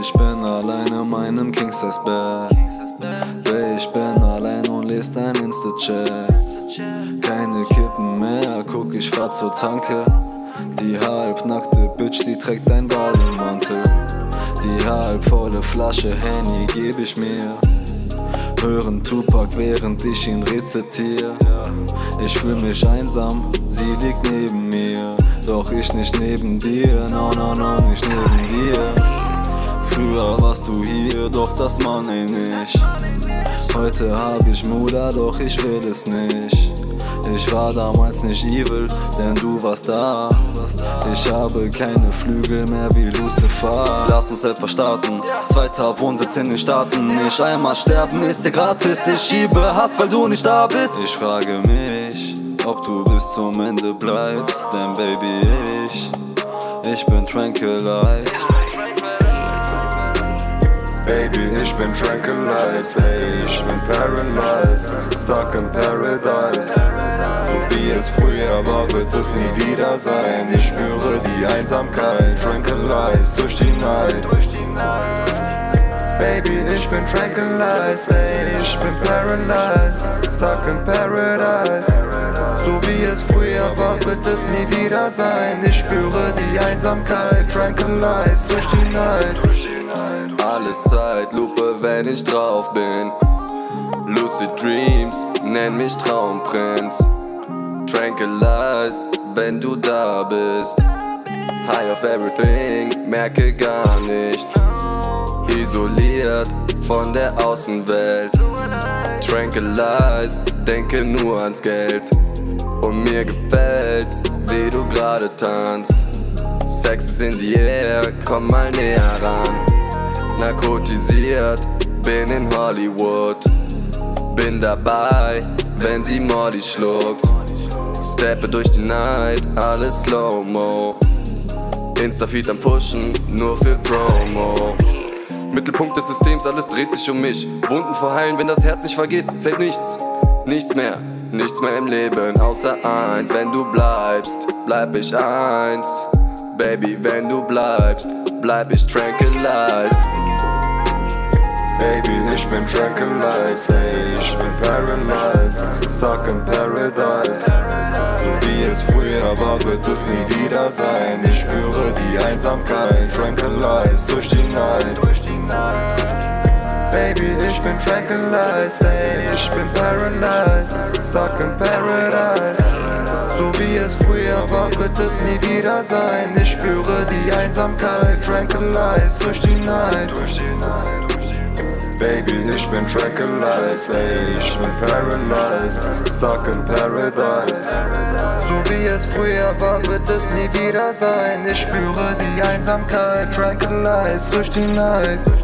Ich bin allein in meinem King-Size-Bett. Babe, ich bin allein und lese dein Insta-Chat. Keine Kippen mehr, guck, ich fahr zur Tanke. Die halbnackte Bitch, sie trägt ein Bademantel. Die halbvolle Flasche Henny geb ich mir. Hören Tupac, während ich ihn rezitiere. Ich fühl mich einsam, sie liegt neben mir. Doch ich nicht neben dir, no, no, no, nicht neben dir. Früher warst du hier, doch das meine ich nicht. Heute hab ich Mula, doch ich will es nicht. Ich war damals nicht evil, denn du warst da. Ich habe keine Flügel mehr wie Lucifer. Lass uns etwas starten, zweiter Wohnsitz in den Staaten. Nicht einmal sterben ist dir gratis, ich schiebe Hass, weil du nicht da bist. Ich frage mich, ob du bis zum Ende bleibst, denn Baby, ich bin tranquilized. Baby, ich bin tranquilized, ey, ich bin paralyzed, stuck in paradise. So wie es früher war, wird es nie wieder sein. Ich spüre die Einsamkeit, tranquilized durch die Night. Baby, ich bin tranquilized, ey, ich bin paralyzed, stuck in paradise. So wie es früher war, wird es nie wieder sein. Ich spüre die Einsamkeit, tranquilized durch die Night. Alles Zeitlupe, wenn ich drauf bin. Lucid Dreams, nenn mich Traumprinz. Tranquilized, wenn du da bist. High of everything, merke gar nichts. Isoliert von der Außenwelt. Tranquilized, denke nur ans Geld. Und mir gefällt's, wie du gerade tanzt. Sex ist in the air, komm mal näher ran. Narkotisiert, bin in Hollywood. Bin dabei, wenn sie Molly schluckt. Steppe durch die Night, alles Slow-Mo. Insta-Feed am Pushen, nur für Promo. Mittelpunkt des Systems, alles dreht sich um mich. Wunden verheilen, wenn das Herz nicht vergisst. Zählt nichts, nichts mehr im Leben. Außer eins, wenn du bleibst, bleib ich eins. Baby, wenn du bleibst, bleib ich tranquilized. Baby, ich bin tranquilized, ey, ich bin paralyzed, stuck in paradise. So wie es früher war, wird es nie wieder sein. Ich spüre die Einsamkeit, tranquilized durch die Night. Baby, ich bin tranquilized, ey, ich bin paralyzed, stuck in paradise. So wie es früher war, wird es nie wieder sein. Ich spüre die Einsamkeit, tranquilized durch die Night. Baby, ich bin tranquilized, ey, ich bin paralyzed, stuck in paradise. So wie es früher war, wird es nie wieder sein. Ich spüre die Einsamkeit, tranquilized durch die Night.